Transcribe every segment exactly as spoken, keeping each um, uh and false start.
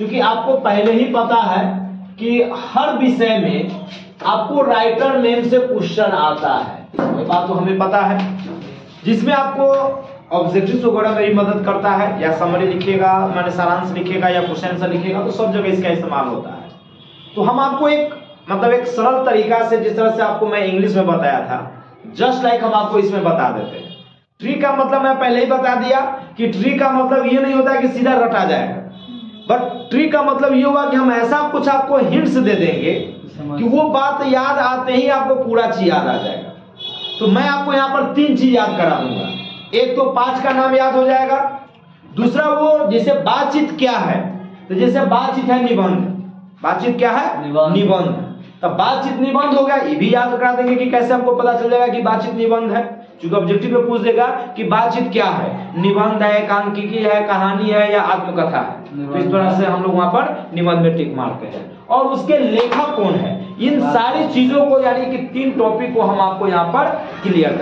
क्योंकि आपको पहले ही पता है कि हर विषय में आपको राइटर नेम से क्वेश्चन आता है, ये बात तो हमें पता है, जिसमें आपको ऑब्जेक्टिव वगैरह में भी मदद करता है, या समरी लिखिएगा, माने सारांश लिखिएगा या क्वेश्चन आंसर लिखिएगा, तो सब जगह इसका इस्तेमाल होता है। तो हम आपको एक मतलब एक सरल तरीका से, जिस तरह से आपको मैं इंग्लिश में बताया था, जस्ट लाइक हम आपको इसमें बता देते हैं। ट्री का मतलब मैं पहले ही बता दिया कि ट्री का मतलब ये नहीं होता कि सीधा रटा जाएगा, बट ट्री का मतलब ये हुआ कि हम ऐसा कुछ आपको हिंट्स दे देंगे कि वो बात याद आते ही आपको पूरा चीज याद आ जाएगा। तो मैं आपको यहाँ पर तीन चीज याद करा दूंगा। एक तो पांच का नाम याद हो जाएगा, दूसरा वो जैसे बातचीत क्या है, तो जैसे बातचीत है निबंध, बातचीत क्या है निबंध, तब बातचीत निबंध हो गया, ये भी याद करा देंगे कि कैसे हमको पता चल जाएगा कि बातचीत निबंध है, क्योंकि ऑब्जेक्टिव में पूछ देगा कि बातचीत क्या है, निबंध है, एकांकिकी है, कहानी है या आत्मकथा है। तो इस तरह से हम लोग वहां पर निबंध में टिक मारते हैं। और उसके लेखक कौन है, इन सारी चीजों को, यानी कि तीन टॉपिक को हम आपको यहाँ पर क्लियर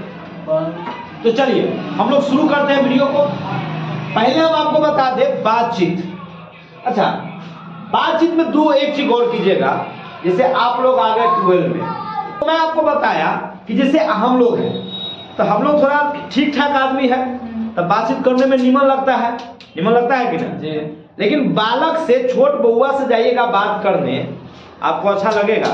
करेंगे। तो चलिए हम लोग शुरू करते हैं वीडियो को। पहले हम आपको बता दें बातचीत। अच्छा, बातचीत में दो एक चीज गौर कीजिएगा, जैसे आप लोग आ गए ट्वेल्व में, तो मैं आपको बताया कि जैसे हम लोग हैं, तो हम लोग थोड़ा ठीक ठाक आदमी है, तब बातचीत करने में निमन लगता है, निमन लगता है कि ना। लेकिन बालक से, छोट बउआ से जाइएगा बात करने, आपको अच्छा लगेगा?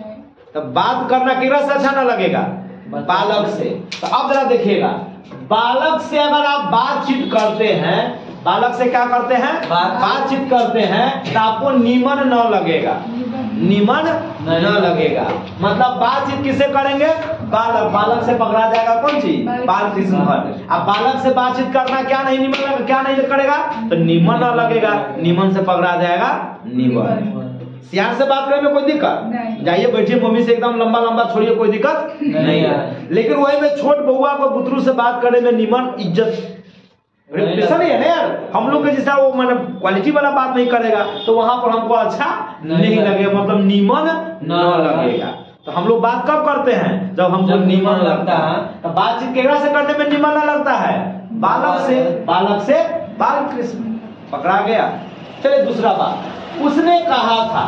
तब बात करना किधर से अच्छा ना लगेगा? बालक से। तो अब जरा देखिएगा, बालक से अगर आप बातचीत करते हैं, बालक से क्या करते हैं, बातचीत करते हैं, तो आपको निमन न लगेगा, निमन न लगेगा। मतलब बातचीत किससे करेंगे? बालक, बालक से पकड़ा जाएगा कौन चीज? बाल कृष्ण भट्ट। अब बालक से बातचीत करना क्या नहीं निमन लगेगा, क्या नहीं करेगा? तो निमन न लगेगा, निमन से पकड़ा जाएगा निमन। सियार से बात करने में कोई दिक्कत? जाइए बैठिए मम्मी से, एकदम लंबा लंबा छोड़िए, कोई दिक्कत नहीं है। लेकिन वही में छोट बउआ को बुतरू से बात करने में निमन, इज्जत, रेपुटेशन नहीं है ना यार, हम लोग के जैसा वो मतलब क्वालिटी वाला बात नहीं करेगा, तो वहां पर हमको अच्छा नहीं लगेगा, मतलब निमन न लगेगा। तो हम लोग बात कब करते हैं? जब हमको निमन लगता है। तो बातचीत केकरा से करने में निमन न लगता है? बालक से, बालक से बाल कृष्ण, पकड़ा गया। चलिए दूसरा बात, उसने कहा था।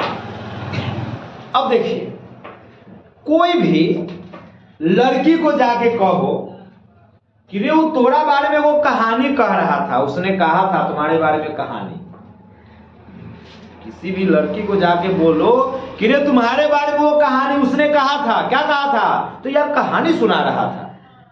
अब देखिए, कोई भी लड़की को जाके कहो कि रे वो तोरा बारे में वो कहानी कह रहा था, उसने कहा था तुम्हारे बारे में कहानी। किसी भी लड़की को जाके बोलो कि रे तुम्हारे बारे में वो कहानी उसने कहा था, क्या कहा था? तो यार कहानी सुना रहा था।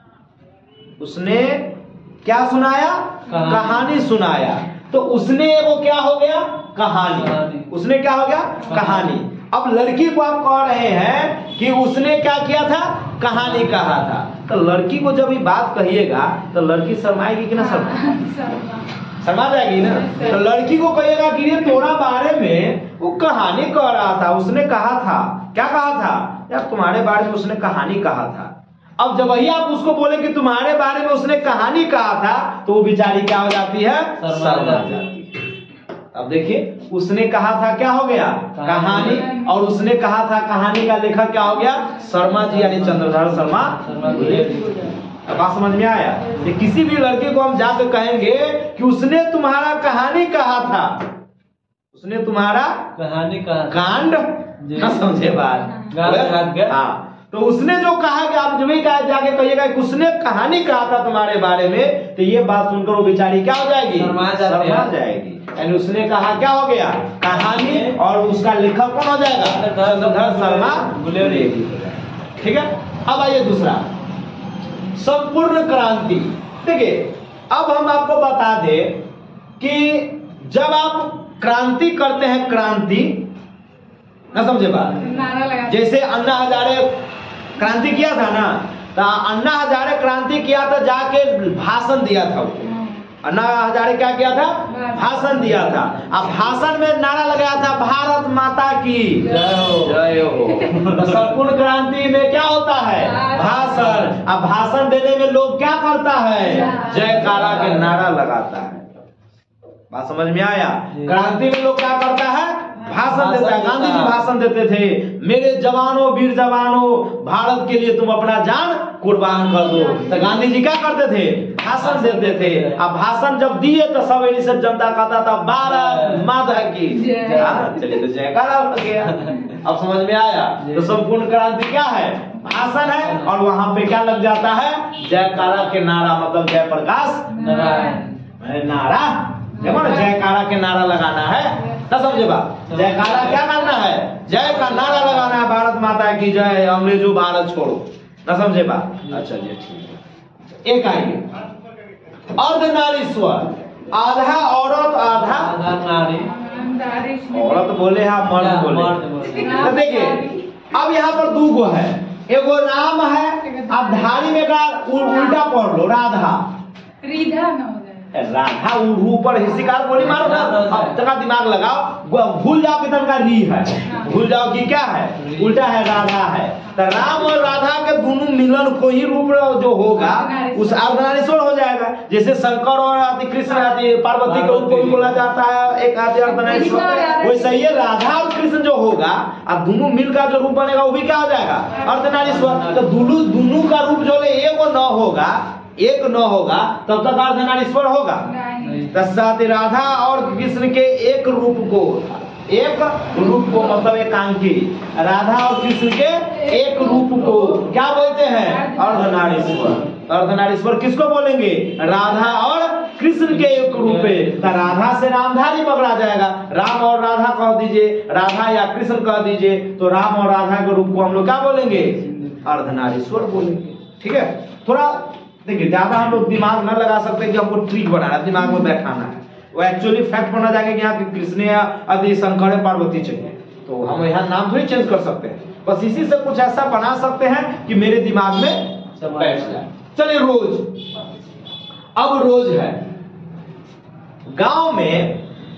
उसने क्या सुनाया? कहानी, कहानी सुनाया। तो उसने वो क्या हो गया? कहानी, कहानी। उसने क्या हो गया? कहानी। अब लड़की को आप कह रहे हैं कि उसने क्या किया था? कहानी कहा था। तो लड़की को जब ये बात कहिएगा तो लड़की शर्माएगी कि ना? शर्मा शर्मा जाएगी ना। तो लड़की को कहिएगा कि ये तोरा बारे में वो कहानी कह रहा था, उसने कहा था। क्या कहा था? यार तुम्हारे बारे में उसने कहानी कहा था। अब जब वही आप उसको बोले कि तुम्हारे बारे में उसने कहानी कहा था, तो वो बेचारी क्या हो जाती है? शर्मा जाती है। अब देखिए, उसने कहा था क्या हो गया? कहानी। और उसने कहा था कहानी का लेखक क्या हो गया? शर्मा जी, यानी चंद्रधर शर्मा। अब बात समझ में आया? कि किसी भी लड़के को हम जाकर कहेंगे कि उसने तुम्हारा कहानी कहा था, उसने तुम्हारा कहानी कहा, कांड न समझे बात। हाँ, तो उसने जो कहा कि आप जब भी जाके कहिएगा कि उसने कहानी कहा था तुम्हारे बारे में, तो ये बात सुनकर वो बेचारी क्या हो जाएगी? शर्मा जाएगी। यानी उसने कहा क्या हो गया? कहानी। और उसका लेखक कौन हो जाएगा? चंद्रधर शर्मा गुलेरिया। ठीक है। अब आइए दूसरा, संपूर्ण क्रांति। देखिए, अब हम आपको बता दें कि जब आप क्रांति करते हैं, क्रांति ना समझे बात, जैसे अन्ना हजारे क्रांति किया था ना, तो अन्ना हजारे क्रांति किया था, जाके भाषण दिया था। अन्ना हजारे क्या किया था? भाषण दिया था। अब भाषण में नारा लगाया था भारत माता की जय हो। तो संपूर्ण क्रांति में क्या होता है? भाषण। अब भाषण देने में लोग क्या करता है? जयकारा के नारा लगाता है। बात समझ में आया? क्रांति में लोग क्या करता है? भाषण देता है। गांधी जी भाषण देते थे, मेरे जवानों, वीर जवानों, भारत के लिए तुम अपना जान कुर्बान कर दो। तो गांधी जी क्या करते थे? भाषण देते थे। अब भाषण जब दिए तो सब इन्हीं से जनता कहता था भारत माता की। चलिए तो जयकारा हो गया। अब समझ में आया। तो संपूर्ण क्रांति क्या है? भाषण है, और वहां पे क्या लग जाता है? जयकारा के नारा, मतलब जय प्रकाश नारायण नारा। देखो ना, जयकारा के नारा लगाना है ना, समझे बात? जयकारा क्या करना है? जय का नारा लगाना है, भारत माता की जय, अंग्रेजों भारत छोड़ो, ना समझे बात? अच्छा जी, ठीक है। एक आइए अर्धनारीश्वर, आधा औरत आधा नारी। औरत बोले हैं, मर्द बोले। तो देखिए अब यहाँ पर दो गो है, एगो नाम है, अब धारी में का उल्टा पढ़ लो, राधा रिधा न हो जाए, राधा ऊपर हिस्सिकार बोली मारो ना। अब तक दिमाग लगाओ, भूल जाओ कि तनका री है, भूल जाओ कि क्या है, उल्टा है, राधा है। तो राम और राधा के दोनों मिलन को ही रूप जो होगा उस अर्धनारीश्वर हो जाएगा। जैसे शंकर और आदि कृष्ण आदि पार्वती को रूप बोला जाता है, एक आदि अर्धनारीश्वर, वैसे ही राधा और कृष्ण जो होगा, अब दोनों मिलकर जो रूप बनेगा वो भी क्या हो जाएगा? अर्धनारीश्वर। तो दोनों दोनों का रूप जो है एक न होगा, एक न होगा तब तक अर्धनारीश्वर होगा। तत्सात राधा और कृष्ण के एक रूप को, एक रूप को मतलब एकांकी, राधा और कृष्ण के एक रूप को क्या बोलते हैं? अर्धनारीश्वर। अर्धनारीश्वर किसको बोलेंगे? राधा और कृष्ण के एक रूप है। तो राधा से रामधारी पकड़ा जाएगा, राम और राधा कह दीजिए, राधा या कृष्ण कह दीजिए, तो राम और राधा के रूप को हम लोग क्या बोलेंगे? अर्धनारीश्वर बोलेंगे। ठीक है। थोड़ा देखिए, ज्यादा हम लोग दिमाग न लगा सकते कि हमको ट्रिक बनाना है, दिमाग में बैठाना है। वो एक्चुअली फैक्ट बना जाएगा कि यहाँ कृष्ण या आदि शंकर पार्वती चाहिए, तो हम यहाँ नाम थोड़ी चेंज कर सकते हैं। बस इसी से कुछ ऐसा बना सकते हैं कि मेरे दिमाग में बैठ जाए। चलिए रोज, अब रोज है गांव में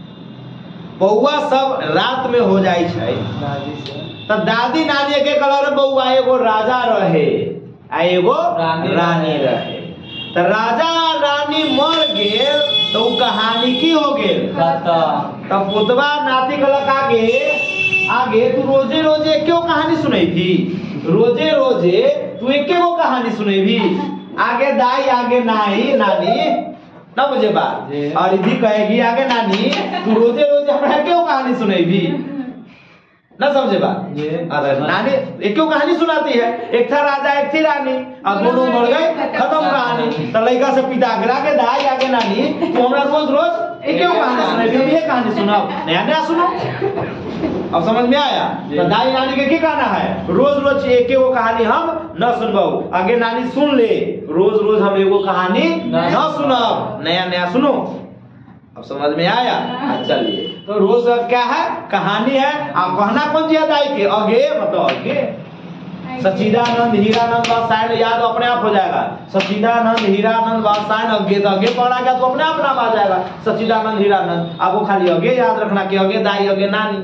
बउआ सब रात में हो जाए छै, तो दादी नानी के कलर बउआ एगो राजा रहे आ एगो रानी रहे। तो राजा रानी मर गेल तो कहानी की हो गेल? तब पुतवा नाती कलक आगे आगे तू रोजे रोजे क्यों कहानी सुनाई थी? रोजे रोजे तू एक वो कहानी सुनाई भी, आगे दाई आगे नाई नानी ना मुझे बात, और इधी कहेगी आगे नानी तू रोजे रोजे हमरा क्यों कहानी सुनाई भी, ना समझे बात? अरे नानी एक क्यों कहानी सुनाती है? एक था राजा एक थी रानी, और दोनों मर गए, खत्म कहानी। तो लड़का से पिता आगे दाई आगे नानी तो हमरा रोज रोज एक क्यों कहानी सुनाई, ये कहानी सुनाओ, नया नया सुनो। अब समझ में आया? तो दाई नानी के क्या कहना है? रोज रोज एक वो कहानी हम न सुनबाऊ, आगे नानी सुन ले, रोज रोज हम एगो कहानी न सुनाओ, नया नया सुनो। अब समझ में आया? चलिए, तो रोज क्या है? कहानी है। आप कहना कौन सी दाई के? अगे मतलब अगे सच्चिदानंद हीरानंद वात्सायन, याद अपने आप हो जाएगा। सच्चिदानंद हीरानंद वात्सायन, अगे तो अगे पढ़ा गया तो अपने आप नाम आ जाएगा, सच्चिदानंद हीरानंद। आपको खाली अगे याद रखना कि अगे दाई अगे नानी।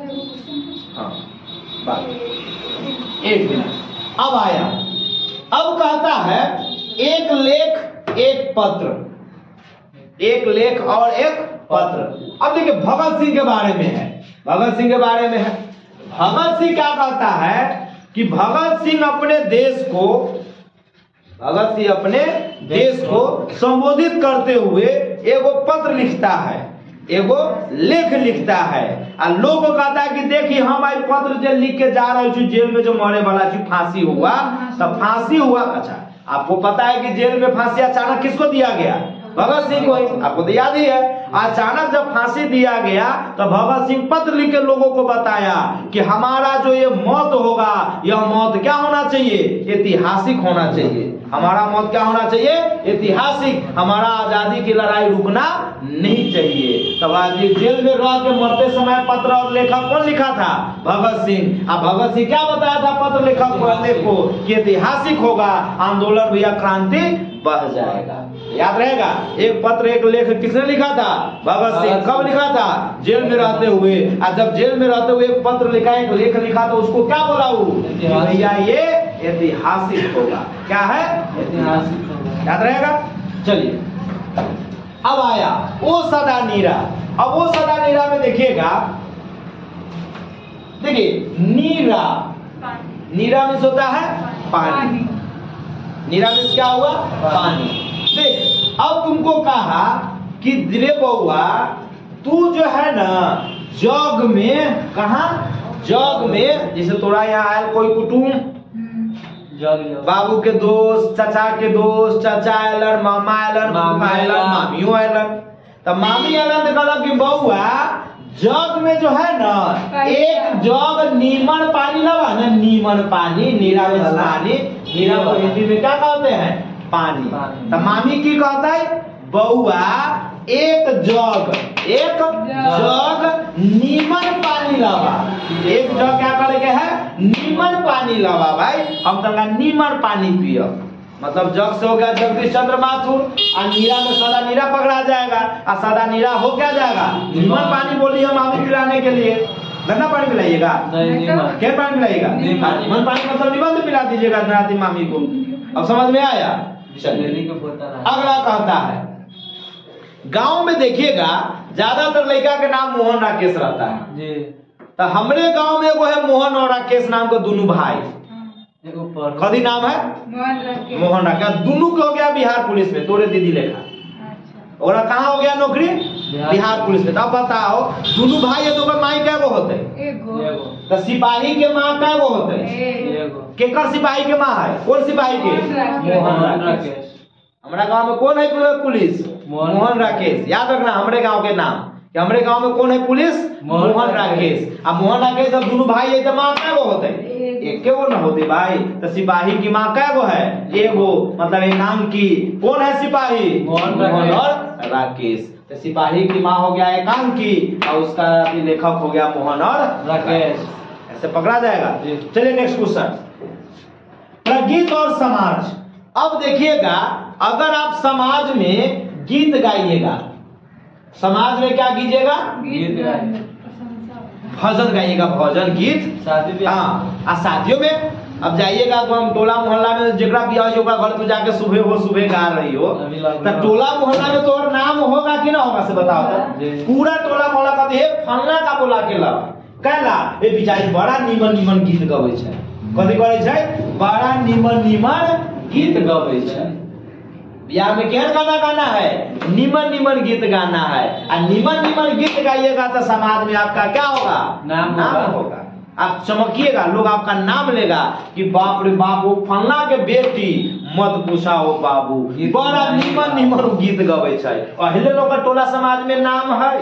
हाँ बात एक मिनट। अब आया, अब कहता है एक लेख एक पत्र, एक लेख और एक पत्र। अब देखिए भगत सिंह के बारे में है, भगत सिंह के बारे में है। भगत सिंह क्या कहता है कि भगत सिंह अपने देश को, भगत सिंह अपने देश को संबोधित करते हुए एगो पत्र लिखता है, एगो लेख लिखता है। आ लोग कहता है कि देखिए हम आई पत्र जो लिख के जा रहे छी, जेल में जो मरे वाला छी, फांसी हुआ, तब फांसी हुआ। अच्छा, आपको पता है कि जेल में फांसी अचानक किसको दिया गया? भगत सिंह को। आपको तो याद ही है, अचानक जब फांसी दिया गया तो भगत सिंह पत्र लिख के लोगों को बताया कि हमारा जो ये मौत होगा, यह मौत क्या होना चाहिए? ऐतिहासिक होना चाहिए। हमारा मौत क्या होना चाहिए? ऐतिहासिक। हमारा आजादी की लड़ाई रुकना नहीं चाहिए। तब आज जेल में रह के मरते समय पत्र और लेखक कौन लिखा था? भगत सिंह। अब भगत सिंह क्या बताया था पत्र लेखक को? कि ऐतिहासिक होगा आंदोलन, भैया क्रांति बढ़ जाएगा। याद रहेगा? एक पत्र एक लेख किसने लिखा था? भगत सिंह। कब लिखा था? जेल में रहते हुए। और जब जेल में रहते हुए एक पत्र लिखा, एक लेख लिखा, तो उसको क्या बोला? भैया ये ऐतिहासिक होगा। क्या है? ऐतिहासिक होगा। याद रहेगा? चलिए, अब आया ओ सदा नीरा। अब वो सदा नीरा में देखिएगा, देखिए नीरा, नीरा में होता है पानी। नीरा में क्या हुआ? पानी। देख अब तुमको कहा कि दिले बउआ तू जो है ना जग में कहा जग में जैसे तोरा यहाँ आयल कोई कुटुम बाबू के दोस्त चाचा के दोस्त चाचा आयलन मामा आयलन मामा आयलन मामियों आयलन तो मामी आयलन तो कहला कि बउआ जग में जो है ना एक जग नीमन पानी लगा ना नीमन पानी नीरा में पानी नीरा को हिंदी में क्या कहते हैं पानी तो मामी की कहता है बउआ एक जग एक जग नीमन पानी लावा एक जग क्या करेंगे है नीमन पानी लावा भाई हम तंगा नीमन पानी पियो मतलब जग से हो गया जगदीश चंद्र माथुर और नीरा में सदा नीरा पकड़ा जाएगा और सदा नीरा हो क्या जाएगा नीमन पानी बोली हम आमी पिलाने के लिए गंदा पानी पिलाइएगा क्या पानी पिलाइएगा नीमन पानी मतलब निबंध पिला दीजिएगा नाती मामी को अब समझ में आया अगला कहता है गांव में देखिएगा ज्यादातर लड़का के नाम मोहन राकेश रहता है तो हमरे गांव में वो है मोहन और राकेश नाम के दोनों भाई कदी नाम है मोहन राकेश दोनों के हो गया बिहार पुलिस में तोरे दीदी लेखा और कहाँ हो गया नौकरी बिहार पुलिस में। अब बताओ दोनों भाई है तो माई क्या वो होते तो सिपाही के माँ क्या वो होते केकर सिपाही के माँ है कौन सिपाही के मोहन राकेश। हमारा गांव में कौन है पुलिस मोहन राकेश याद रखना हमारे गांव के नाम कि हमारे गांव में कौन है पुलिस मोहन राकेश। अब मोहन राकेश अब दोनों भाई है तो माँ क्या वो होते एक के वो न होते भाई तो सिपाही की माँ क्या वो है एगो मतलब एक नाम की कौन है सिपाही मोहन और राकेश तो सिपाही की माँ हो गया एकांकी और उसका लेखक हो गया मोहन और राकेश ऐसे पकड़ा जाएगा। चलिए नेक्स्ट क्वेश्चन प्रगीत और समाज। अब देखिएगा अगर आप समाज में गीत गाइएगा समाज में क्या कीजिएगा भजन गाइएगा भजन गीत हाँ आ शादियों में अब जाइएगा तो हम टोला मोहल्ला में जेकरा भी आओ घर में जाके सुबह हो सुबह गा रही हो तो टोला मोहल्ला में तो नाम होगा कि ना होगा से बताओ तो पूरा टोला मोहल्ला का हे फलना का बोला के ला कहला ए बिचारी बड़ा निमन निमन गीत गबै छै कथि करै छै बड़ा निमन निमन गीत गबै छै। बिहार में क्या गाना गाना है निमन निमन गीत गाना है और निमन निमन गीत गाइएगा तो समाज में आपका क्या होगा नाम, नाम होगा आप चमकिएगा लोग आपका नाम लेगा कि बाप रे बाप वो फलना के बेटी मत पूछा हो बाबू बड़ा निमन निमन गीत गबै छै पहले लोग का टोला समाज में नाम है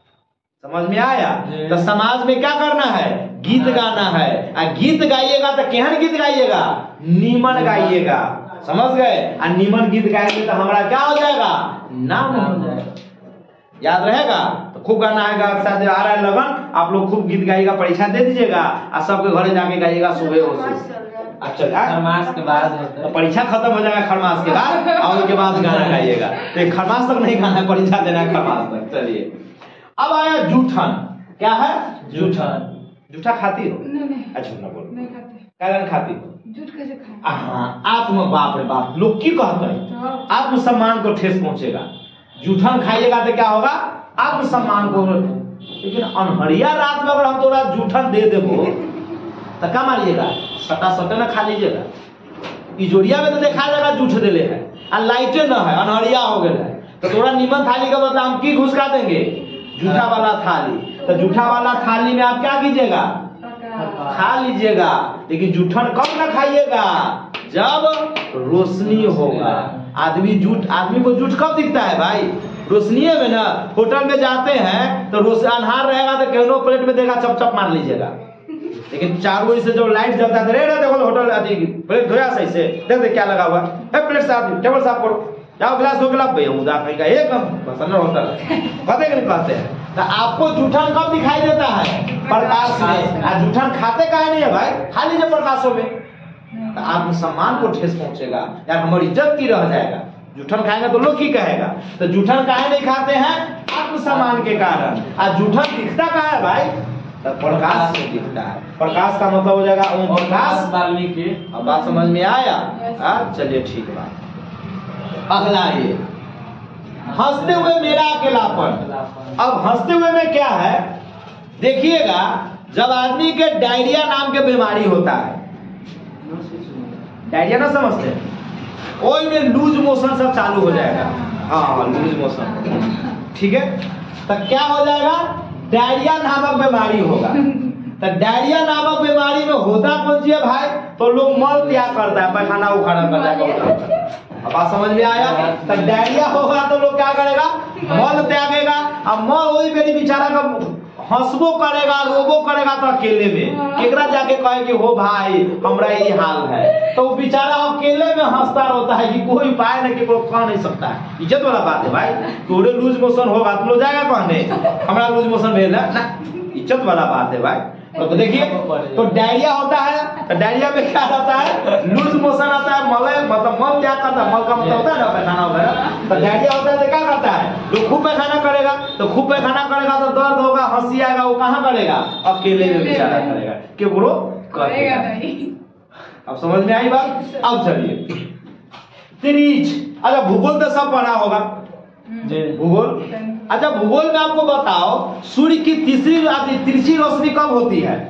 समझ में आया तो समाज में क्या करना है गीत गाना है और गीत गाइएगा तो केहन गीत गाइएगा निमन गाइएगा समझ गए और निमन गीत गाएंगे तो हमारा क्या हो जाएगा नाम हो जाएगा याद रहेगा तो खूब गाना है साथ आ रहा है लगन आप लोग खूब गीत गाइएगा परीक्षा दे दीजिएगा और सबके घरे जाके गाइएगा सुबह हो अच्छा खरमास के बाद तो परीक्षा खत्म हो जाएगा खरमास के बाद और उसके बाद गाना गाइएगा तो खरमास तक नहीं गाना परीक्षा देना है खरमास तक। चलिए अब आया जूठन क्या है जूठन जूठा खाती हो अच्छा ना बोलो क्या खाती हो झूठ कैसे खाए हाँ आत्म बाप रे बाप लोग की कहते हैं आत्मसम्मान को ठेस पहुंचेगा जूठन खाइएगा तो क्या होगा आत्मसम्मान को लेकिन अनहरिया रात में अगर हम थोड़ा जूठन दे देबो तो क्या मारिएगा सटा सटे ना खा लीजिएगा इजोरिया में तो देखा जाएगा जूठ देले है और लाइटे न है अनहरिया हो गया है तो थोड़ा नीमन थाली का मतलब हम की घुसका देंगे जूठा वाला थाली तो जूठा वाला थाली में आप क्या कीजिएगा खा लीजिएगा लेकिन जूठन कब ना खाइएगा जब रोशनी होगा। आदमी जूठ आदमी को जूठ कब दिखता है भाई रोशनी में ना होटल में जाते हैं तो रोशनी अन्हार रहेगा तो केहनो प्लेट में देगा चप चप मार लीजिएगा लेकिन चार बजे से जो लाइट जलता है रे देखो होटल आती प्लेट धोया सही से देख देख क्या लगा हुआ है प्लेट साफ टेबल साफ करो जाओ गिलास धो गिलास भैया उदा कहीं एकदम पसंद होटल पता कि नहीं कहते हैं तो आपको जूठन कब दिखाई देता है प्रकाश में और जूठन खाते काहे नहीं है भाई खा लीजिए प्रकाशों में तो आत्मसम्मान को ठेस पहुंचेगा यार हमारी इज्जत की रह जाएगा जूठन खाएंगे तो लोग की कहेगा तो जूठन काहे नहीं खाते हैं आत्मसम्मान के कारण और जूठन दिखता कहाँ है भाई तो प्रकाश से दिखता है प्रकाश का मतलब हो जाएगा ओम प्रकाश वाल्मीकि। अब बात समझ में आया चलिए ठीक बात। अगला ये हंसते हुए मेरा अकेलापन। अब हंसते हुए में क्या है देखिएगा जब आदमी के डायरिया नाम के बीमारी होता है डायरिया ना समझते ओई में लूज मोशन सब चालू हो जाएगा। हाँ लूज मोशन, ठीक है। तो क्या हो जाएगा, डायरिया नामक बीमारी होगा। तो डायरिया नामक बीमारी में होता कौन सी है भाई, तो लोग मल त्याग करता है, पैखाना उखाड़ा करता है। अब बात समझ में आया। तो डायरिया होगा तो लोग क्या करेगा, मल त्यागेगा। अब मल वही मेरी बेचारा का हंसबो करेगा, रोबो करेगा तो अकेले में केकरा जाके कहे कि हो भाई हमरा ये हाल है, तो वो बेचारा अकेले में हंसता रहता है कि कोई उपाय नहीं, केकरो कह नहीं सकता है। इज्जत वाला बात है भाई, तोरे लूज मोशन होगा तो लोग जाएगा कहने हमरा लूज मोशन भेल है ना, इज्जत वाला बात है भाई। तो देखिए, तो डायरिया होता है, तो डायरिया में क्या रहता है, लूज मोशन आता है, मल मतलब मल क्या करता है, मल का मतलब होता है ना पैखाना वगैरह। तो डायरिया होता है तो क्या करता है, जो खूब पैखाना करेगा, तो खूब पैखाना करेगा तो दर्द होगा, हंसी आएगा, वो कहाँ करेगा, अकेले में बेचारा करेगा, केकरो करेगा नहीं। अब समझ में आई बात। अब चलिए त्रिच, अच्छा भूगोल तो सब पढ़ा होगा, भूगोल। अच्छा भूगोल में आपको बताओ, सूर्य की तीसरी तिरछी रोशनी कब होती है,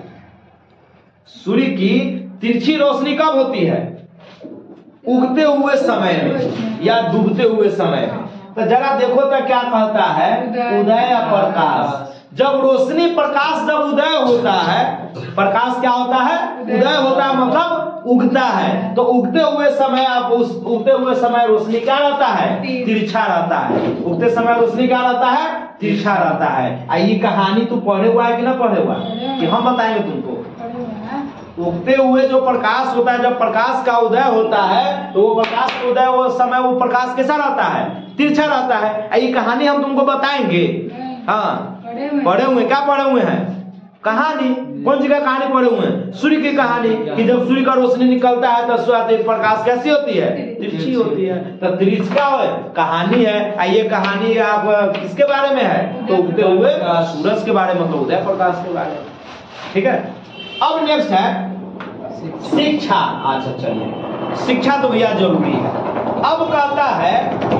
सूर्य की तिरछी रोशनी कब होती है, उगते हुए समय में या डूबते हुए समय में। तो जरा देखो तो क्या कहता है, उदय प्रकाश। जब रोशनी प्रकाश जब उदय होता है, प्रकाश क्या होता है, उदय होता है मतलब उगता है। तो उगते हुए समय आप उस उगते हुए समय रोशनी क्या रहता है, तिरछा रहता है। उगते समय रोशनी क्या रहता है, तिरछा रहता है। ये कहानी तू पढ़े हुआ है कि ना पढ़े हुआ है, कि हम बताएंगे तुमको। उगते हुए जो प्रकाश होता है, जब प्रकाश का उदय होता है, तो वो प्रकाश का उदय वो समय वो प्रकाश कैसा रहता है, तिरछा रहता है। ये कहानी हम तुमको बताएंगे। हाँ पढ़े हुए, क्या पढ़े हुए हैं, कहानी। कौन सी का कहानी पढ़े हुए हैं, सूर्य की कहानी, कि जब सूर्य का रोशनी निकलता है तो प्रकाश कैसी होती है, तिरछी होती है। तो तिरछ क्या है, कहानी है। ये कहानी आप किसके बारे में है, तो उगते हुए सूरज के बारे में, मतलब उदय प्रकाश के बारे में, ठीक है। अब नेक्स्ट है शिक्षा। अच्छा चलिए, शिक्षा तो भैया जरूरी है। अब कहता है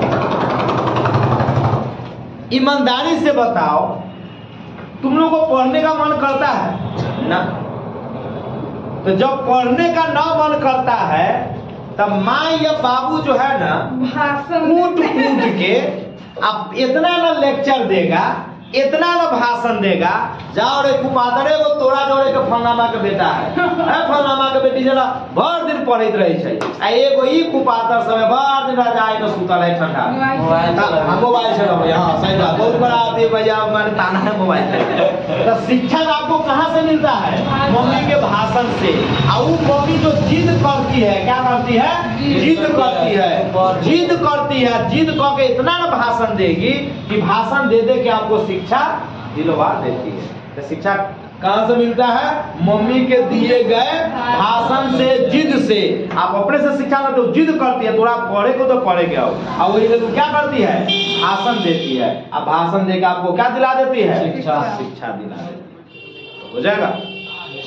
ईमानदारी से बताओ, तुम लोगों को पढ़ने का मन करता है ना, तो जब पढ़ने का ना मन करता है तब माँ या बाबू जो है ना कूट कूट के अब इतना ना लेक्चर देगा, इतना ना भाषण देगा, जाओ रे कुपातरे को तोरा जोड़े के फलनामा के बेटा है, है फलनामा के बेटी जना भर दिन पढ़ित रही है। आ एगो ई कुपातर समय भर दिन राजा आए तो सुतल है ठंडा मोबाइल से रहो। हां सही बात, बहुत बड़ा आदमी भैया मैंने ताना है मोबाइल से। तो शिक्षा आपको कहां से मिलता है, मम्मी के भाषण से। आ वो मम्मी जो जिद करती है, क्या करती है, जिद करती है, जिद करती है, जिद करके इतना ना भाषण देगी कि भाषण दे दे के आपको शिक्षा दिलवा देती है। तो शिक्षा कहां से मिलता है, मम्मी के दिए गए भाषण से, जिद से। आप अपने से शिक्षा ना तो जिद करती है, थोड़ा पढ़े को तो पढ़े क्या हो, और वही तो क्या करती है, भाषण देती है। अब भाषण देकर आपको क्या दिला देती है, शिक्षा शिक्षा दिला देती है। तो हो जाएगा,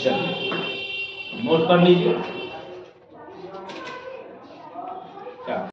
चलिए नोट कर लीजिए। क्या